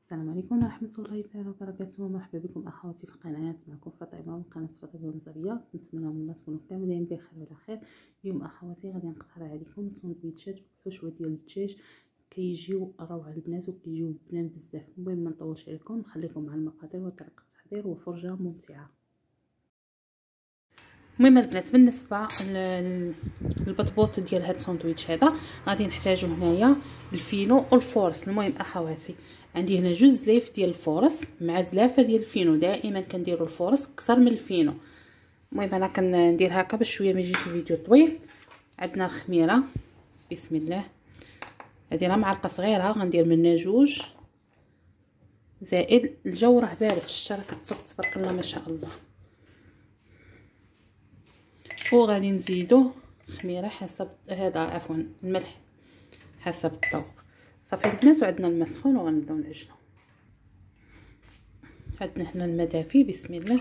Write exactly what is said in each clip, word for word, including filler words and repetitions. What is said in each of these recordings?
السلام عليكم ورحمة الله تعالى وبركاته. مرحبا بكم أخواتي في القناة. معكم فاطمة من قناة فاطمة المزابية. نتمنى من الله تكونوا كاملين بخير وعلى خير. اليوم أخواتي غادي نقترح عليكم سندويتشات بحشوة ديال الدجاج، كيجيو روعة البنات وكيجيو بنان بزاف. المهم ما نطولش عليكم، نخليكم مع المقادير وطريقة التحضير وفرجة ممتعة. المهم البنات بالنسبه للبطبوط ديال هاد الساندويتش هذا غادي نحتاجو هنايا الفينو والفورس. المهم اخواتي عندي هنا جوج زليف ديال الفورس مع زلافه ديال الفينو. دائما كنديروا الفورس اكثر من الفينو. المهم انا كندير هكا باش شويه ما يجيش الفيديو طويل. عندنا الخميره، بسم الله، هادي راه معلقه صغيره غندير منها جوج، زائد الجو راه بارد، الشتا راه كتصب تبارك الله ما شاء الله. وغادي نزيدو خميره حسب هذا عفوا الملح حسب الذوق. صافي البنات، وعندنا الماء سخون وغنبداو نعجنو. عندنا هنا الماء دافي، بسم الله.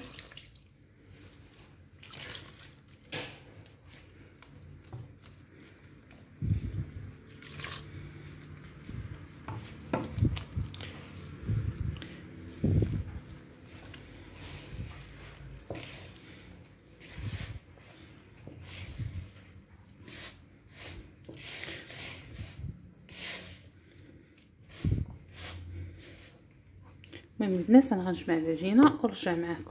المهم البنات انا غنجمع العجينه ونرجع معاكم.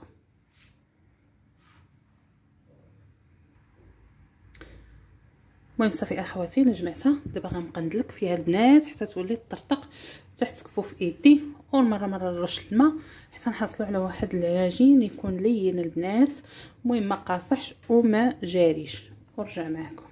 المهم صافي اخواتي انا جمعتها، دابا غنبقى ندلك فيها البنات حتى تولي تطرطق تحت كفوف ايدي، ومره مره نرش الماء حتى نحصلوا على واحد العجين يكون لين البنات. المهم ما قاصحش وما جاريش، ونرجع معاكم.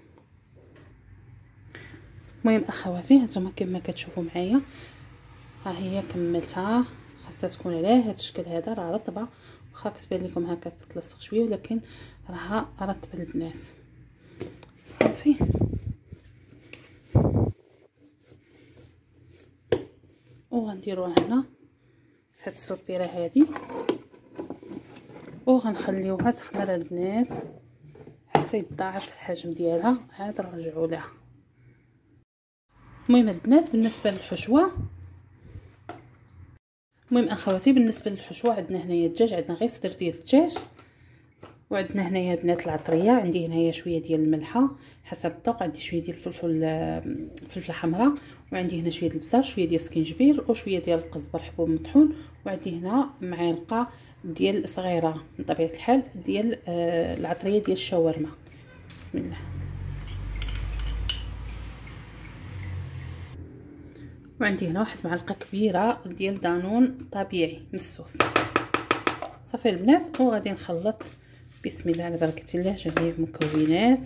المهم اخواتي هانتوما كما كتشوفوا معايا ها هي كملتها. خاصها تكون على هذا الشكل هذا، راه رطبه، واخا كتبان لكم هكا كتلصق شويه ولكن راها رطبه البنات. صافي وغنديروها هنا في هاد السوبيره هادي وغنخليوها تخمر البنات حتى يتضاعف الحجم ديالها، عاد نرجعوا لها. المهم البنات بالنسبه للحشوه، المهم اخواتي بالنسبه للحشوه عندنا هنايا الدجاج، عندنا غير صدر ديال الدجاج، وعندنا هنايا البنات العطريه، عندي هنايا شويه ديال الملحه حسب الذوق، عندي شويه ديال الفلفل الفلفله حمراء، وعندي هنا شويه البصل، شويه ديال السكينجبير، وشويه ديال القزبر حبوب مطحون، وعندي هنا معلقه ديال صغيره من طبيعه الحال ديال آه العطريه ديال الشاورما. بسم الله. وعندي هنا واحد معلقه كبيره ديال دانون طبيعي من الصوص. صافي البنات وغادي نخلط بسم الله على بركه الله جميع المكونات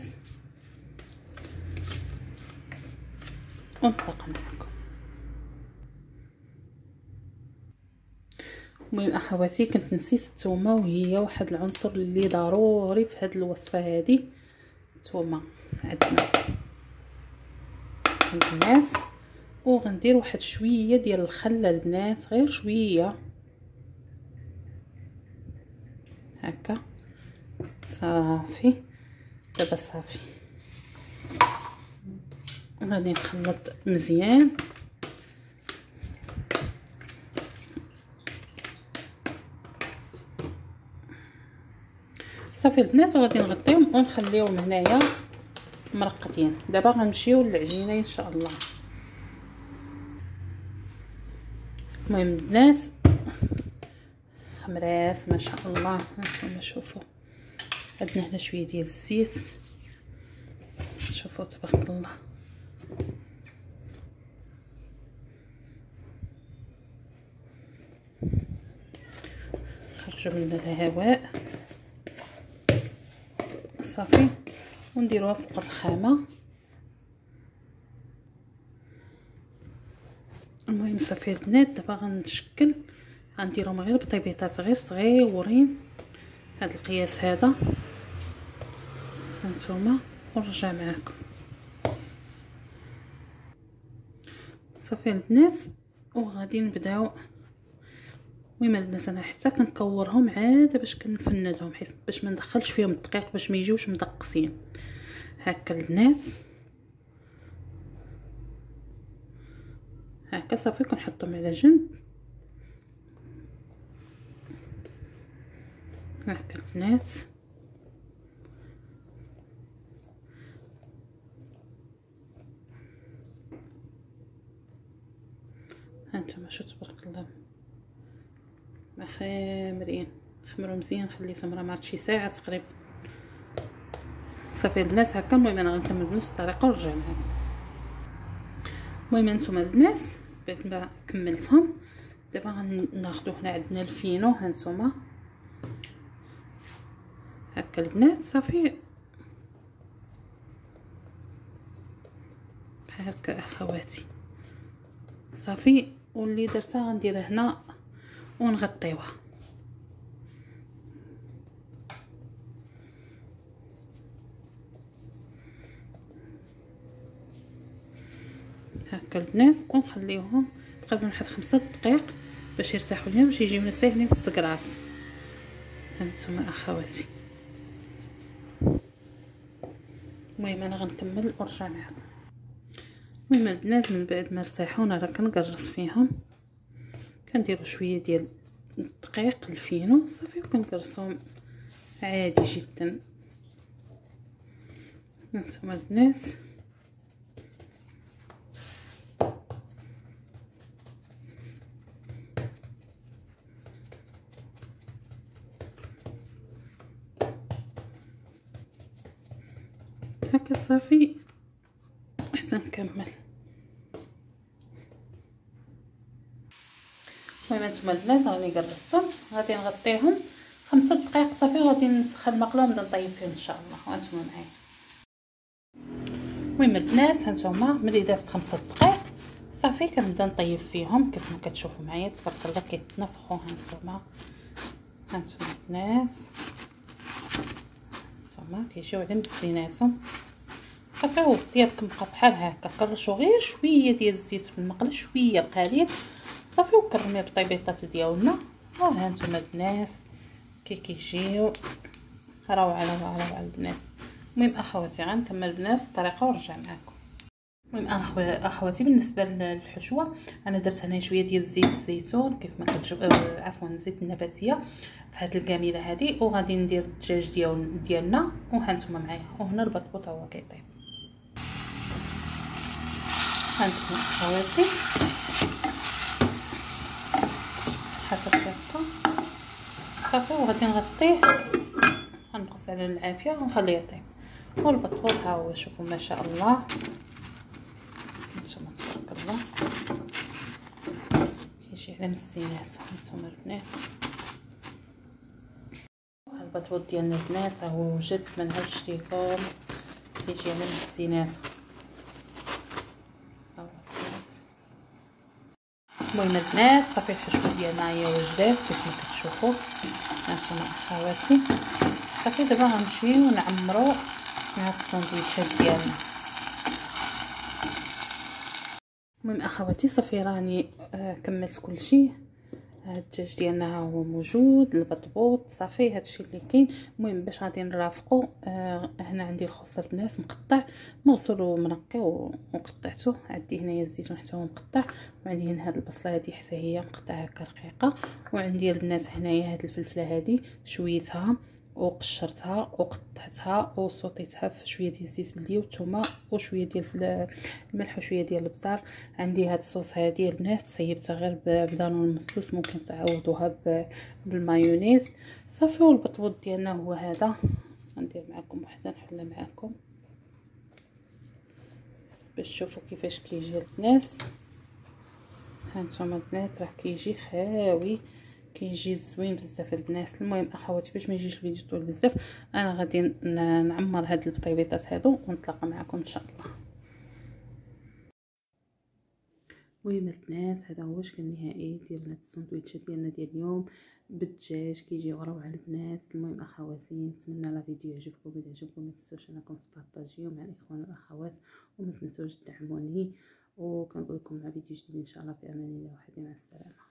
ونطلق معكم. المهم اخواتي كنت نسيت الثومه، وهي واحد العنصر اللي ضروري في هذه الوصفه هذه. الثومه عندنا البنات، وغندير واحد شويه ديال الخل البنات، غير شويه هكا. صافي دابا صافي غادي نخلط مزيان. صافي البنات وغادي نغطيهم ونخليهم هنايا مرقدين. دابا غنمشيو للعجينه ان شاء الله. المهم البنات خمرات ما شاء الله، هانتوما شوفوا عندنا هنا شويه ديال الزيت، شوفوا تبارك الله. خرجوا من الهواء صافي ونديروها فوق الرخامه. المهم صافي البنات دابا غنشكل، غنديرهم غير بطيبيطات غير صغيورين، هذا القياس هذا هانتوما، ونرجع معكم. صافي البنات وغادي نبداو. المهم البنات انا حتى كنكورهم عاد باش كنفندهم حيت باش ما ندخلش فيهم الدقيق باش ما يجيوش مدقسين هكا البنات. هكا صافي كنحطهم على جنب هكا البنات هانتوما شو تبارك الله ما خامرين. خمروا مزيان، خليتهم راه مع شي ساعه تقريبا. صافي البنات هكا. المهم انا غنكمل بنفس الطريقه ونرجع معكم. المهم انتم البنات بعد ما كملتهم دابا غناخذوا هنا عندنا الفينو. هانتوما هكا البنات صافي بحال هكا اخواتي صافي. واللي درتها غنديرها هنا ونغطيوها. هكا البنات ونخليوهم تقريبا واحد خمسة دقائق باش يرتاحوا لينا، باش يجيونا ساهلين في التقراص. هانتوما اخواتي. المهم انا غنكمل ونرجع معكم. المهم البنات من بعد ما ارتاحونا راه كنقرص فيهم، كنديروا شويه ديال الدقيق الفينو صافي وكنقرصوهم عادي جدا. هانتوما البنات هكا صافي حتى نكمل. المهم هانتوما البنات راني قرصتهم، غادي نغطيهم خمسة دقائق صافي، وغادي نسخن المقله ونبدا نطيب فيهم ان شاء الله. وانتم معايا. المهم البنات هانتوما ملي دازت خمسة دقائق صافي كنبدا نطيب فيهم كيف ما كتشوفوا معايا تبارك الله كيتنفخوا. هانتوما هانتوما البنات هانتوما كيجيو على مزيناتهم صافي. والطياب كنبقى بحال هكا كنرشو غير شويه ديال الزيت في المقله، شويه القليل صافي، وكنرمي البطيبيطات ديالنا. ها هانتوما البنات كي كيجيو روعه روعه روعه البنات. المهم اخواتي غنكمل بنفس الطريقه ونرجع معكم. المهم اخواتي بالنسبه للحشوه انا درت هنا شويه ديال زيت الزيتون كيف ما كتشوف، عفوا زيت النباتيه في هذه الكاميله هذه، وغادي ندير الدجاج ديال ديالنا. وهانتوما معايا وهنا البطبوط هو كيطيب. هانتوما اخواتي حتى الدقه صافي، وغادي نغطيه غنقص على العافيه ونخليه يطيب. والبطبوط ها هو شوفوا ما شاء الله هانتوما تبارك الله كيجي على مسينات. هانتوما البنات البطبوط ديالنا البنات ها هو وجد، ما نعاودش ليكم كيجي على مسينات. المهم البنات صافي الحشوه ديالنا هي وجدات كيف ما كتشوفوا. هانتوما اخواتي صافي دابا غنمشيو نعمرو مع الساندويتشات ديالنا. المهم اخواتي صافي راني آه كملت كلشي. هاد الدجاج ديالنا ها هو موجود، البطبوط صافي هادشي اللي كاين. المهم باش غادي نرافقو آه هنا عندي الخص البنات مقطع مغسول ومنقي وقطعته. عندي هنايا الزيتون حتى هو مقطع، وعندي هنا هاد البصله هادي حتى هي مقطعه هكا رقيقه، وعندي البنات هنايا هاد الفلفله هادي شويتها وقشرتها وقطعتها وصوتيتها في شويه ديال الزيت بلدي والثومه وشويه ديال الملح وشويه ديال البزار. عندي هاد الصوص هادي البنات سيبتها غير بدانون مسوس، ممكن تعوضوها بالمايونيز صافي. والبطبوط ديالنا هو هذا. غندير معكم وحده نحلها معكم باش تشوفوا كيفاش كيجي البنات. هانتوما البنات راه كيجي خاوي كيجي زوين بزاف البنات. المهم اخواتي باش ما يجيش الفيديو طويل بزاف انا غادي نعمر هاد البطيبيطات هادو ونتلاقى معكم ان شاء الله. المهم البنات هذا هو الشكل النهائي ديال هاد الساندويتشات ديالنا ديال اليوم بالدجاج كيجيو روعه البنات. المهم اخواتي نتمنى لا فيديو يعجبكم، اذا عجبكم ما تنسوش انكم تبارطاجيو مع الاخوان والاخوات، وما تنسوش تدعموني، وكنقول لكم مع فيديو جديد ان شاء الله في امان الله وحدي. مع السلامه.